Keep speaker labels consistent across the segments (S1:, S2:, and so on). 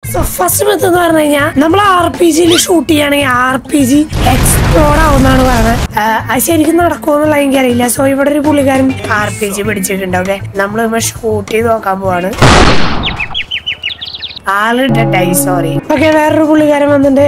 S1: First method എന്ന് പറഞ്ഞു കഴിഞ്ഞാൽ നമ്മൾ RPG ഷൂട്ട് ചെയ്യുകയാണെങ്കിൽ RPG എക്സ്പ്ലോഡ് ആവുന്നതാണ് പറയുന്നത്. അത് ശരിക്കും നടക്കുമെന്നുള്ള എനിക്കറിയില്ല. സോ ഇവിടെ ഒരു പുള്ളിക്കാരൻ RPG പിടിച്ചിട്ടുണ്ട്. ഓക്കെ, നമ്മൾ ഷൂട്ട് ചെയ്ത് നോക്കാൻ പോവാണ്. ആള് ഡെഡായി, സോറി. ഓക്കെ, വേറൊരു പുള്ളിക്കാരൻ വന്നിട്ടുണ്ട്.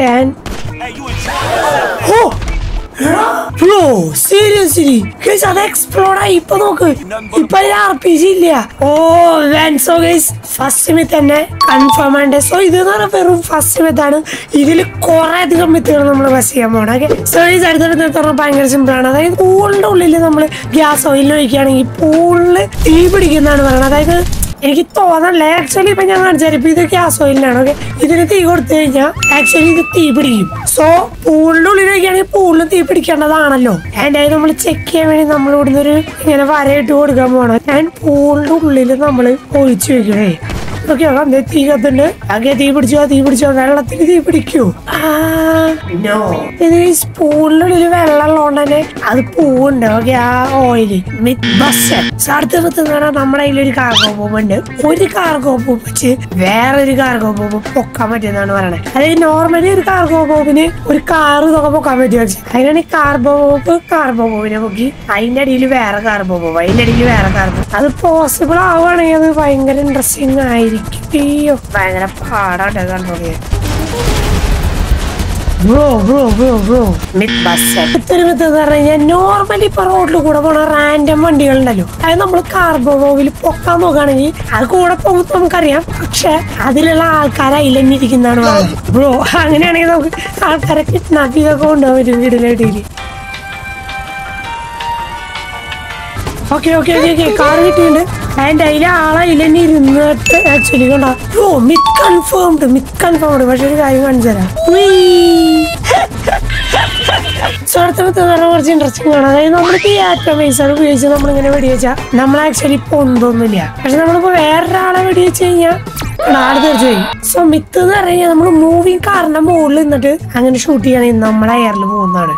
S1: ബ്രോ സീരിയസ്ലി ഗയ്സ് അത് എക്സ്പ്ലോഡ് ആയി. ഇപ്പൊ നോക്ക്, ഇപ്പൊ RPG ഇല്ല. Oh so guys first myth തന്നെ കൺഫേം ആണ്. സോ ഇത് വെറും ഫസ്റ്റ് മിത്താണ്. ഇതിൽ കുറെ അധികം മിത്തുകൾ നമ്മൾ ബസ് ചെയ്യാൻ പോകണം. ഓക്കെ, സോ ഈ അടുത്ത ഭയങ്കര സിമ്പിൾ ആണ്. അതായത് പൂളിന്റെ ഉള്ളിൽ നമ്മൾ ഗ്യാസ് ഓയിൽ ഒഴിക്കുകയാണെങ്കിൽ പൂളില് തീ പിടിക്കുന്നതാണ് പറയുന്നത്. അതായത് എനിക്ക് തോന്നല്ലേ, ആക്ച്വലി ഇപ്പൊ ഞാൻ കാണിച്ചാൽ ഇപ്പൊ ഇത് ഗ്യാസ് ഓയിലാണ്. ഓക്കെ, ഇതിന് തീ കൊടുത്തു കഴിഞ്ഞാൽ ആക്ച്വലി ഇത് തീ പിടിക്കും. സോ പൂളിന്റെ ഉള്ളിൽ വയ്ക്കുകയാണെങ്കിൽ പൂളിന് തീ പിടിക്കേണ്ടതാണല്ലോ. ആൻഡ് അത് നമ്മൾ ചെക്ക് ചെയ്യാൻ വേണ്ടി നമ്മൾ ഇവിടുന്ന് ഒരു ഇങ്ങനെ വരയിട്ട് കൊടുക്കാൻ പോകണം. ആൻഡ് പൂളിന്റെ ഉള്ളിൽ നമ്മൾ ഒഴിച്ചു വെക്കണേ. ഓക്കെ, തീ കത്തുണ്ട്. ആകെ തീ പിടിച്ചോ വെള്ളത്തിൽ തീ പിടിക്കൂ. ഇത് ഈ പൂളിനുള്ളിൽ വെള്ളം ഉള്ളതുകൊണ്ട് തന്നെ അത് പൂവുണ്ട്. ഓക്കെ, ആ ഓയില് അടുത്ത നമ്മുടെ കയ്യിൽ ഒരു കാർഗോ ബോംബ് ഉണ്ട്. ഒരു കാർഗോ ബോംബ് വെച്ച് വേറൊരു കാർഗോ ബോംബ് പൊക്കാൻ പറ്റുന്നതാണ് പറയണത്. അതായത് നോർമലി ഒരു കാർഗോ ബോംബിന് ഒരു കാറ് ഇതൊക്കെ പൊക്കാൻ പറ്റുക. അതിനാണ് കാർഗോ ബോംബിനെ പൊക്കി അതിന്റെ അടിയിൽ വേറെ കാർഗോ ബോംബ്, അതിന്റെ അടിയിൽ വേറെ കാർഗോ. അത് പോസിബിൾ ആവുകയാണെങ്കിൽ അത് ഭയങ്കര ഇൻട്രസ്റ്റിംഗ് ആയിരിക്കും. ഭയങ്കര പാടാണ് കൺട്രോൾ ചെയ്യാൻ. നോർമലി ഇപ്പൊ റോഡിൽ കൂടെ പോണ റാൻഡം വണ്ടികളുണ്ടല്ലോ, അതായത് നമ്മൾ കാർഗോ ബോംബിൽ പൊക്കാൻ നോക്കുകയാണെങ്കിൽ അത് കൂടെ പോകും നമുക്കറിയാം. പക്ഷെ അതിലുള്ള ആൾക്കാരെ അതിലെന്നിരിക്കുന്നതാണ് പറയുന്നത്. ബ്രോ അങ്ങനെയാണെങ്കിൽ നമുക്ക് ആൾക്കാരെ കിഡ്നാപ്പ് ചെയ്തൊക്കെ കൊണ്ടുപോകാൻ പറ്റും വീടിലേട്ടില്. ഓക്കെ കാർ കിട്ടിയിട്ടുണ്ട്. ആൻഡ് അതിലെ ആളതിലെന്നെ ഇരുന്നിട്ട് ആക്ച്വലി കണ്ടോ മിത്ത് കൺഫേംഡ്. പക്ഷെ ഒരു കാര്യം കാണിച്ചു തരാം. കുറച്ച് ഇൻട്രസ്റ്റിംഗ് ആണ്. അതായത് നമ്മളിപ്പോ ഈ ആറ്റമൈസർ ഉപയോഗിച്ച് നമ്മളിങ്ങനെ വെടിവെച്ചാൽ നമ്മൾ ആക്ച്വലി പൊന്തൊന്നുമില്ല. പക്ഷെ നമ്മളിപ്പോ വേറൊരാളെ വെടിവെച്ച് കഴിഞ്ഞാൽ ആള് തീർച്ചയായും. സോ മിത്ത് എന്ന് പറഞ്ഞു കഴിഞ്ഞാൽ നമ്മൾ മൂവിങ് കാറിന്റെ മുകളിൽ നിന്നിട്ട് അങ്ങനെ ഷൂട്ട് ചെയ്യണമെങ്കിൽ നമ്മളെ എയറിൽ പോകുന്നതാണ്.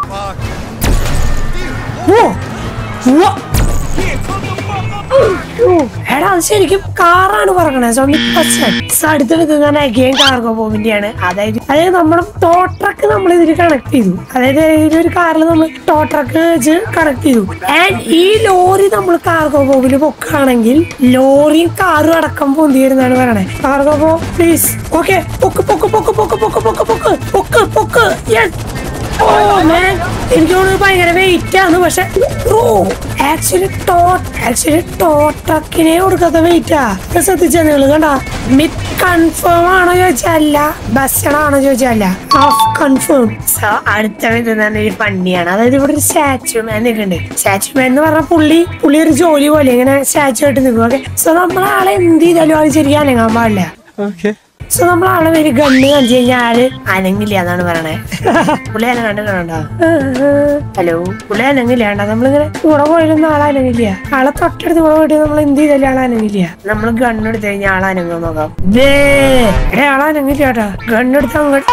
S1: എടാ അത് ശരിക്കും കാറാണ് പറയണേ. അടുത്ത കാർഗോ ബോംബിന്റെയാണ്. അതായത് നമ്മുടെ ടോ ട്രക്ക് നമ്മൾ ഇതിൽ കണക്ട് ചെയ്തു. അതായത് ഒരു കാറിൽ നമ്മൾ ടോ ട്രക്ക് വെച്ച് കണക്ട് ചെയ്തു. ആൻഡ് ഈ ലോറി നമ്മൾ കാർഗോ ബോംബിൽ പൊക്കുകയാണെങ്കിൽ ലോറിയും കാറും അടക്കം പൊന്തി വരുന്നതാണ് പറയണേ. Cargo bomb please. ഓക്കെ, പൊക്ക്. എനിക്ക് തോന്നുന്നത് ഭയങ്കര വെയിറ്റ് ആണ്. പക്ഷെ ആക്ച്വലി ടോ ട്രക്കിനെ കൊടുക്കാത്ത വെയിറ്റാ. ശ്രദ്ധിച്ചാ നിങ്ങൾ കണ്ടാ. മിത്ത് കൺഫേം ആണോ ചോദിച്ചല്ല, ബസ്സാണോ ചോദിച്ചല്ല, ഹാഫ് കൺഫേം. സോ അടുത്ത ഒരു ഫണ്ണിയാണ്. അതായത് ഇവിടെ ഒരു സ്റ്റാച്ചു മാൻ നിൽക്കുന്നുണ്ട്. സ്റ്റാച്ചു മാൻ എന്ന് പറഞ്ഞാൽ പുള്ളി ഒരു ജോലി പോലെ ഇങ്ങനെ സ്റ്റാച്ചു ആയിട്ട് നിൽക്കും. ഓക്കെ, സോ നമ്മളാളെ എന്ത് ചെയ്താലും അത് ശരിക്കും അനങ്ങാൻ പാടില്ല. സോ നമ്മളാളെ ഒരു ഗണ്ണ് കാണിച്ചു കഴിഞ്ഞാൽ ആള് അനങ്ങില്ല എന്നാണ് പറയണേ. പുള്ളി അനങ്ങാണ്ട് കാണണ്ട. ഹലോ, പുള്ളി അനങ്ങില്ല. നമ്മളിങ്ങനെ കൂടെ പോയാലൊന്നും ആളെ അനങ്ങില്ല. ആളെ തൊട്ടടുത്ത് കൂടെ പോയിട്ട് നമ്മൾ എന്ത് ചെയ്താലും ആളെ അനങ്ങില്ല. നമ്മൾ ഗണ്ണെടുത്ത് കഴിഞ്ഞാൽ ആളെ അനങ്ങാൻ നോക്കാം. ആളെ അനങ്ങില്ല കേട്ടോ. ഗണ്ണെടുത്ത് അങ്ങോട്ട്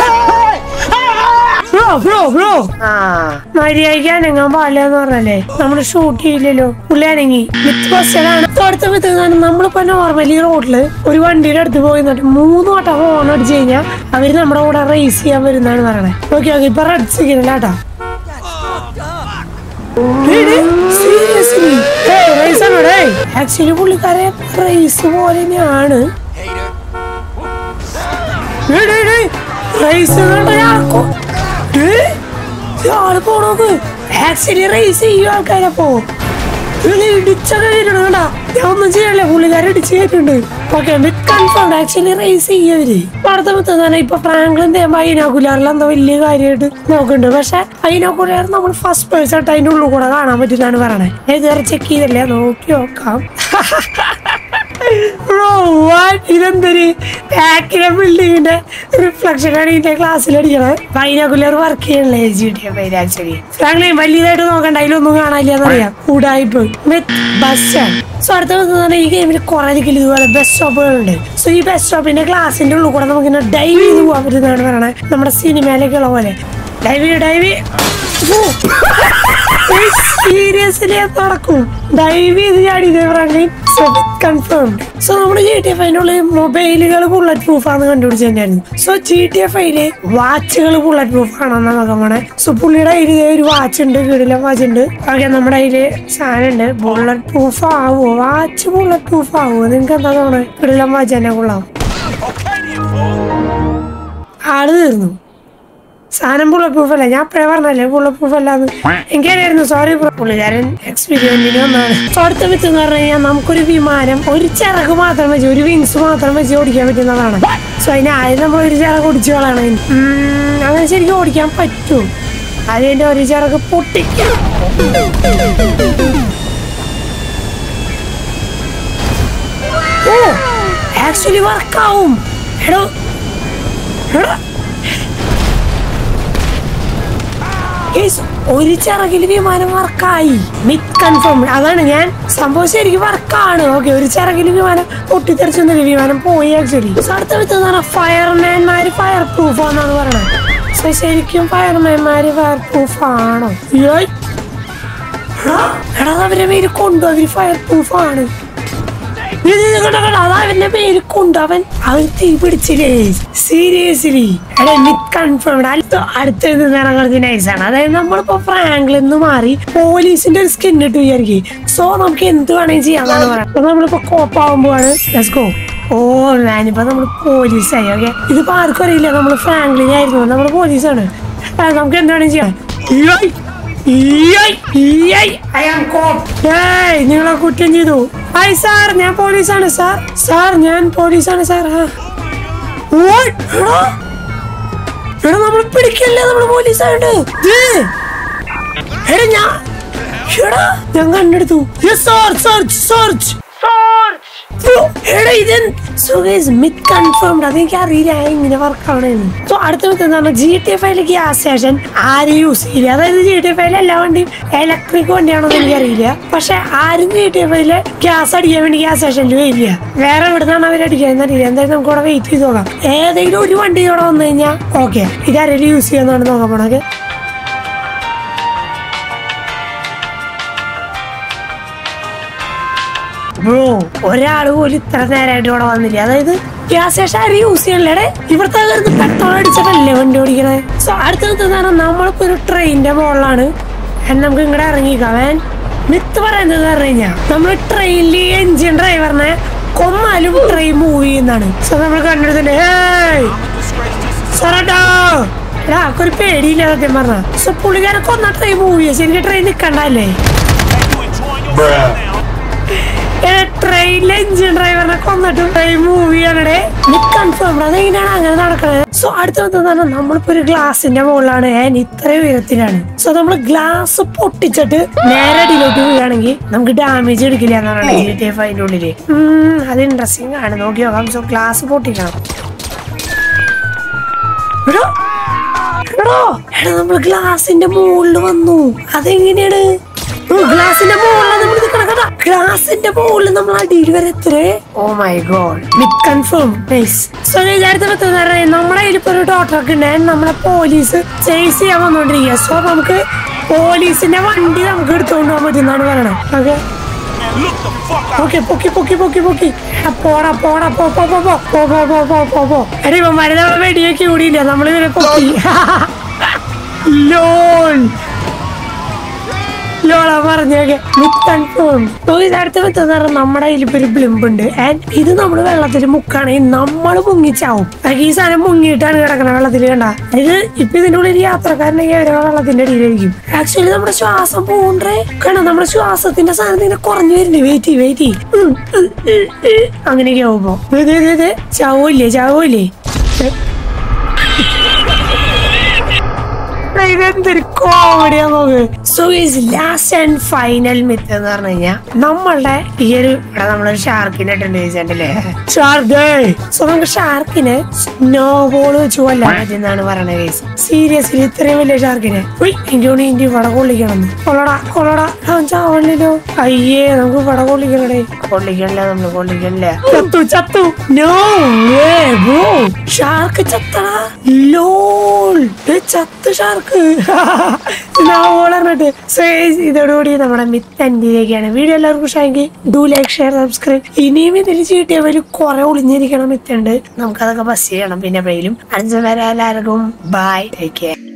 S1: മര്യാദയ്ക്ക് അനങ്ങാൻ പാടില്ല എന്ന് പറഞ്ഞല്ലേ നമ്മള് ഷൂട്ട് ചെയ്യില്ലല്ലോ. പുള്ളി അനങ്ങി. നമ്മളിപ്പോ നോർമലി റോഡില് ഒരു വണ്ടിയുടെ അടുത്ത് പോയി 3 വട്ടം ഹോൺ അടിച്ചു കഴിഞ്ഞാൽ അവര് നമ്മുടെ കൂടെ റേസ് ചെയ്യാൻ വരുന്നതാണ് പറയണേ. ഓക്കെ ഇപ്പൊ റെഡ് സിഗ്നൽ ആട്ടാ. ആക്ച്വലി പുള്ളിക്കാരെ റേസ് പോലെ തന്നെയാണ്. റേസ് ആള് പോണോക്ക് ആക്ച്വലി റേസ് ചെയ്യും ആൾക്കാരപ്പോ. ഇടിച്ചൊക്കെ കേട്ടിട്ടുണ്ടാ. ഞാൻ ഒന്നും ചെയ്യല്ലേ, പുള്ളിക്കാരെ ഇടിച്ച് കേട്ടിട്ടുണ്ട്. Okay, myth confirm actually race ചെയ്യവര്. അടുത്ത മിത്തന്നെ ഇപ്പൊ ഫ്രാങ്ക്ലിൻ ബൈനോക്കുലാറിൽ എന്തോ വലിയ കാര്യമായിട്ട് നോക്കുന്നുണ്ട്. പക്ഷെ ബൈനോക്കുലാർ നമ്മൾ ഫസ്റ്റ് പേഴ്സൺ ആയിട്ട് അതിന്റെ ഉള്ളിൽ കൂടെ കാണാൻ പറ്റുന്നതാണ് പറയണേ. ഇതുവരെ ചെക്ക് ചെയ്തല്ലേ, നോക്കി നോക്കാം. ഇതെന്തൊരു ബാക്കിലെ ബിൽഡിങ്ങിന്റെ റിഫ്ലക്ഷൻ ആണ് ഇതിന്റെ ക്ലാസ്സിൽ അടിക്കണത്. ബൈനോക്കുലർ വർക്ക് ചെയ്യണല്ലേ ആക്ച്വലി. ഫ്രാങ്ക്ലിൻ വലിയതായിട്ട് നോക്കണ്ട, അതിലൊന്നും കാണാനില്ല എന്നറിയാം. കൂടായ്പ് വിത്ത് ബസ്. സോ അടുത്ത ഈ ഗെയിമിൽ കുറെ ഇതുപോലെ ബസ് സ്റ്റോപ്പുകളുണ്ട്. സോ ഈ ബസ് സ്റ്റോപ്പിന്റെ ക്ലാസിന്റെ ഉള്ളിൽ കൂടെ നമുക്കിങ്ങനെ ഡൈവ് ചെയ്ത് പോകാൻ പറ്റുന്നതാണ് പറയണേ. നമ്മുടെ സിനിമയിലേക്കുള്ള പോലെ ഡൈവ് സീരിയസ്ലി നടക്കും. ദയവ് ചെയ്ത് ചാടിയതേ ഫ്രാങ്ക്ലിൻ. കൺഫേംഡ്. സോ നമ്മുടെ GTA 5 മൊബൈലുകൾ ബുള്ളറ്റ് പ്രൂഫ് ആണെന്ന് കണ്ടുപിടിച്ചിട്ടുണ്ടായിരുന്നു. സോ GTA 5 വാച്ചുകൾ ബുള്ളറ്റ് പ്രൂഫ് ആണെന്ന് നോക്കാൻ. സോ പുള്ളിയുടെ കയ്യിൽ ഒരു വാച്ച് ഉണ്ട്, കിടിലൻ വാച്ച് ഉണ്ട്. ഓക്കെ, നമ്മുടെ കയ്യില് സാധനം ഉണ്ട്. ബുള്ളറ്റ് പ്രൂഫ് ആവോ? വാച്ച് ബുള്ളറ്റ് പ്രൂഫ് ആവോ? നിങ്ങൾക്ക് എന്താ തോന്നുന്നത്? കിടിലൻ വാച്ച് തന്നെ കൊള്ളാം. ആള് തീർന്നു. സാധനം ബുള്ളറ്റ് പ്രൂഫ് അല്ല. ഞാൻ അപ്പഴേ പറഞ്ഞല്ലേ ബുള്ളറ്റ് പ്രൂഫ് അല്ലാന്ന്. എനിക്കറിയായിരുന്നു. Sorry bro. പുള്ളിക്കാരൻ എക്സ്പീരിയൻസിന് വന്നാണ്. സോ അടുത്ത വിത്ത് എന്ന് പറഞ്ഞു കഴിഞ്ഞാൽ നമുക്കൊരു വിമാനം ഒരു ചിറക് മാത്രം വെച്ച്, ഒരു വിങ്സ് മാത്രം വെച്ച് ഓടിക്കാൻ പറ്റുന്നതാണ്. സോ അതിന് ആദ്യം നമ്മൾ ഒരു ചിറക് ഓടിച്ചു കളയണം. അങ്ങനെ ശരിക്കും ഓടിക്കാൻ പറ്റും. അതിന്റെ ഒരു ചിറക് പൊട്ടിക്കും. ഓ ആക്ച്വലി വർക്കാവും. എടോ എടോ ഒരു ചിറകില് വിമാനം വർക്കായി. Myth confirm. അതാണ് ഞാൻ സംഭവം ശരിക്കും വർക്കാണ്. ഓക്കെ, ഒരു ചിറകില് വിമാനം പൊട്ടിത്തെറിച്ചൊന്നുമില്ല, വിമാനം പോയി ആക്ച്വലി. അടുത്ത വിത്ത് ഫയർമാൻമാര് ഫയർ പ്രൂഫ് ആണെന്നാണ് പറയണത്. സോ ശരിക്കും ഫയർമാൻമാര് ഫയർ പ്രൂഫ് ആണോ? എടാ അവരുടെ പേര് കൊണ്ടു, അവര് ഫയർ പ്രൂഫ് ആണ്. അവന്റെ പേര് കൊണ്ട് അവൻ തീ പിടിച്ചില്ലേ? സീരിയസ്ലി എടാ മിത്ത് കൺഫേംഡ്. അടുത്തത് കുറച്ച് നൈസാണ്. അതായത് നമ്മളിപ്പോ ഫ്രാങ്ക്ലിൽ നിന്ന് മാറി പോലീസിന്റെ ഒരു സ്കിൻ ഇട്ട് വിചാരിക്കും. സോ നമുക്ക് എന്ത് വേണമെങ്കിൽ ചെയ്യാന്നാണ് പറയുന്നത്. നമ്മളിപ്പോ കോപ്പാവുമ്പോഴാണ് ലെറ്റ്സ് ഗോ. ഓ ഞാനിപ്പോ നമ്മള് പോലീസായി. ഓക്കെ, ഇതിപ്പോ ആർക്കും അറിയില്ല നമ്മൾ ഫ്രാങ്ക്ലിനായിരുന്നു, നമ്മള് പോലീസാണ്. നമുക്ക് എന്ത് വേണമെങ്കിൽ ചെയ്യാം. നിങ്ങളെ കുറ്റം ചെയ്തു. ഹായ് സാർ, ഞാൻ പോലീസാണ് സാർ. സാർ ഞാൻ പോലീസാണ് സാർ. എടാ നമ്മൾ പിടിക്കല്ലേ, നമ്മള് പോലീസായിട്ട്. ഞാൻ കണ്ടെടുത്തു. അതെനിക്ക് അറിയില്ല ഇങ്ങനെ വർക്കാവണെന്ന്. സോ അടുത്ത വിത്ത് എന്താണ് GTA 5 ഗ്യാസ് സ്റ്റേഷൻ ആരും യൂസ് ചെയ്യില്ല. അതായത് GTA 5 എല്ലാ വണ്ടിയും ഇലക്ട്രിക് വണ്ടിയാണോന്ന് എനിക്കറിയില്ല. പക്ഷെ ആരും GTA 5 ഗ്യാസ് അടിക്കാൻ വേണ്ടി ഗ്യാസ് സ്റ്റേഷനിൽ വരില്ല. വേറെ എവിടുന്നാണ് അവരടിക്കാൻ അറിയില്ല. എന്തായാലും നമുക്ക് ഇവിടെ വെയിറ്റ് ചെയ്ത് നോക്കാം. ഏതെങ്കിലും ഒരു വണ്ടി ഇവിടെ വന്നു കഴിഞ്ഞാൽ ഓക്കെ ഇതാരെങ്കിലും യൂസ് ചെയ്യാന്നാണ് നോക്കാൻ പോണത്. ബ്രോ ഒരാള് പോലും ഇത്ര നേരമായിട്ട് ഇവിടെ വന്നില്ല. അതായത് ഗ്യാസ് സ്റ്റേഷൻ ആരും യൂസ് ചെയ്യണല്ലേ? ഇവിടുത്തെ പെട്രോൾ അടിച്ചിട്ടല്ലേ വണ്ടി ഓടിക്കണേ. സോ അടുത്ത നമ്മളിപ്പോ ഒരു ട്രെയിനിന്റെ മുകളിലാണ്. നമുക്ക് ഇങ്ങടെ ഇറങ്ങിക്കാവൻ. മിത്ത് പറയുന്നത് പറഞ്ഞു കഴിഞ്ഞാൽ നമ്മള് ട്രെയിനില് എഞ്ചിൻ ഡ്രൈവറിനെ കൊന്നാലും ട്രെയിൻ മൂവ് ചെയ്യുന്നതാണ്. സോ നമ്മൾ കണ്ടെടുത്തില്ലേ ഒരു പേടിയില്ല സത്യം പറഞ്ഞ. സോ പുള്ളിക്കാരെ കൊന്ന ട്രെയിൻ മൂവ് ചെയ്യാം. ശരിക്കും ട്രെയിൻ നിക്കണ്ടല്ലേ? ട്രെയിനിലെ എഞ്ചിൻ ഡ്രൈവറിനെ കൊന്നിട്ട് ട്രെയിൻ മൂവ് ചെയ്യണേ. കൺഫേം. അതെങ്ങനെയാണ് അങ്ങനെ നടക്കണത്? സോ അടുത്ത നമ്മളിപ്പോ ഒരു ഗ്ലാസിന്റെ മുകളിലാണ്. ഇത്രയും ഉയരത്തിലാണ്. സോ നമ്മള് ഗ്ലാസ് പൊട്ടിച്ചിട്ട് നേരെ അടിയിലോട്ട് വീഴാണെങ്കിൽ നമുക്ക് ഡാമേജ് എടുക്കില്ല എന്നാണ് GTA 5 ഉള്ളില്. അത് ഇൻട്രസ്റ്റിംഗ് ആണ്, നോക്കി നോക്കാം. സോ ഗ്ലാസ് പൊട്ടിക്കണം. നമ്മള് ഗ്ലാസിന്റെ മുകളിൽ വന്നു. അതെങ്ങനെയാണ്? ഗ്ലാസിന്റെ മുകളിലാണ് നമ്മൾ നിൽക്കണം. ഗ്ലാസിന്റെ മുകളിൽ നമ്മൾ അടിയിൽ വരെ എത്രേ. Oh my god, myth confirm. Nice. So നമ്മുടെ കയ്യിലിപ്പോ ഒരു ടോ ട്രക്ക് ഉണ്ട്. നമ്മളെ പോലീസ് ചേസ് ചെയ്യാൻ വന്നോണ്ടിരിക്കുക. സോ നമുക്ക് പോലീസിന്റെ വണ്ടി നമുക്ക് എടുത്തുകൊണ്ട് പോകാൻ പറ്റുന്നാണ് പറയണത്. ഓക്കെ ഓക്കെ പൊക്കി പൊക്കി പൊക്കി പൊക്കി പോടാ പോടാ പോ പോ പോ പോ പോ പോ പോ പോ പോ. എടി മരുന്ന് നമ്മളെ വെടിയൊക്കെ കൂടിയില്ല, നമ്മളിങ്ങനെ പൊക്കി. ലോൺ പറഞ്ഞൊക്കെ അടുത്ത നമ്മുടെ കയ്യിലിപ്പോ ഒരു ബ്ലിമ്പ് ഉണ്ട്. ആൻഡ് ഇത് നമ്മള് വെള്ളത്തിൽ മുക്കാണെങ്കിൽ നമ്മള് മുങ്ങിച്ചാവും. ഈ സാധനം മുങ്ങിയിട്ടാണ് കിടക്കണ വെള്ളത്തിൽ. കണ്ട ഇത് ഇപ്പൊ ഇതിന്റെ ഉള്ളിൽ യാത്രക്കാരനെങ്കിൽ അവരെ വെള്ളത്തിന്റെ അടിയിലായിരിക്കും. ആക്ച്വലി നമ്മുടെ ശ്വാസം പോകണ്ടേ? കാരണം നമ്മുടെ ശ്വാസത്തിന്റെ സാധനം ഇങ്ങനെ കുറഞ്ഞു വരുന്നേ. വെയിറ്റ് അങ്ങനെയൊക്കെ ആവുമ്പോ ചാവൂല്ലേ ഇതെന്തൊരു കോമഡിയാ നോക്ക്. So is last and final myth എന്ന് പറഞ്ഞു കഴിഞ്ഞാൽ നമ്മളുടെ ഈ ഒരു ഇവിടെ നമ്മളൊരു ഷാർക്കിനെ ഇട്ടുണ്ടല്ലേ, ഷാർക്ക്. സോ നമുക്ക് ഷാർക്കിനെ സ്നോ ബോൾ വെച്ച് കൊല്ലാൻ പറ്റുന്നാണ് പറയണത് കേസ്. സീരിയസ്ലി ഇത്രയും വലിയ ഷാർക്കിനെ എനിക്ക് ഇവിടെ കൊള്ളിക്കണം. കൊള്ളടാ അവൻ ചാവണല്ലോ. അയ്യേ നമുക്ക് ഇവിടെ കൊള്ളിക്കണേ. കൊള്ളിക്കണില്ല. ചത്തു. നോ വേ ബ്രോ, ഷാർക്ക് ചത്തടാ. ലോൾ ചത്ത് ഷാർക്ക്. പറഞ്ഞിട്ട് സോ ഇതോടുകൂടി നമ്മുടെ മിത്ത് എന്തിലേക്കാണ്. വീഡിയോ എല്ലാവർക്കും ഇഷ്ടമെങ്കിൽ ഡു ലൈക്ക് ഷെയർ സബ്സ്ക്രൈബ്. ഇനിയും ഇതിൽ ചീട്ടിയവര് കുറെ ഒളിഞ്ഞിരിക്കണം മിത്തുണ്ട്, നമുക്കതൊക്കെ ബസ് ചെയ്യണം. പിന്നെ എപ്പോഴേലും അടുത്ത വരെ എല്ലാവർക്കും ബൈ, ടേക്ക് കെയർ.